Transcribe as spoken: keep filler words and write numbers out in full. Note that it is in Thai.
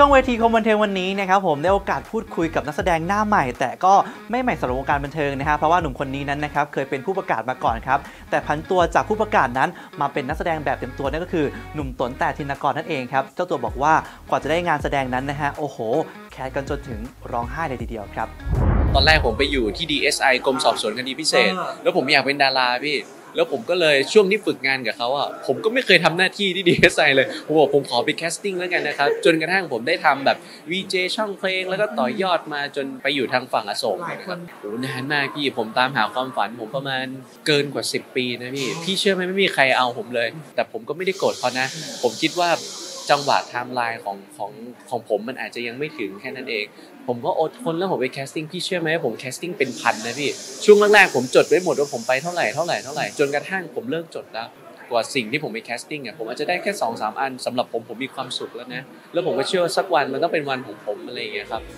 ช่องเวทีคมบันเทิงวันนี้นะครับผมได้โอกาสพูดคุยกับนักแสดงหน้าใหม่แต่ก็ไม่ใหม่สำหรับวงการบันเทิงนะครับเพราะว่าหนุ่มคนนี้นั้นนะครับเคยเป็นผู้ประกาศมาก่อนครับแต่พันตัวจากผู้ประกาศนั้นมาเป็นนักแสดงแบบเต็มตัวนั่นก็คือหนุ่มตนแต่ธินกรนั่นเองครับเจ้าตัวบอกว่ากว่าจะได้งานแสดงนั้นนะฮะโอ้โหแคสกันจนถึงร้องไห้เลยทีเดียวครับตอนแรกผมไปอยู่ที่ ดี เอส ไอ กรมสอบสวนคดีพิเศษแล้วผมอยากเป็นดาราพี่แล้วผมก็เลยช่วงที่ฝึกงานกับเขาอ่ะผมก็ไม่เคยทำหน้าที่ที่ ดี เอส ไอ เลยผมบอกผมขอไปแคสติ้งแล้วกันนะครับจนกระทั่งผมได้ทำแบบ วี เจ ช่องเพลงแล้วก็ต่อยอดมาจนไปอยู่ทางฝั่งอโศกนะครับโอ้นานมากพี่ผมตามหาความฝันผมประมาณเกินกว่าสิบปีนะพี่พี่เชื่อไหมไม่มีใครเอาผมเลยแต่ผมก็ไม่ได้โกรธเขานะผมคิดว่าจังหวะไทม์ไลน์ของของของผมมันอาจจะยังไม่ถึงแค่นั้นเองผมก็อดทนแล้วผมไปแคสติ้งพี่เชื่อไหมผมแคสติ้งเป็นพันนะพี่ช่วงแรกๆผมจดไว้หมดว่าผมไปเท่าไหร่เท่าไหร่เท่าไหร่จนกระทั่งผมเลิกจดแล้วกว่าสิ่งที่ผมไปแคสติ้งอ่ะผมอาจจะได้แค่ สองสาม อันสำหรับผมผมมีความสุขแล้วนะแล้วผมก็เชื่อว่าสักวันมันต้องเป็นวันของผมอะไรอย่างเงี้ยครับ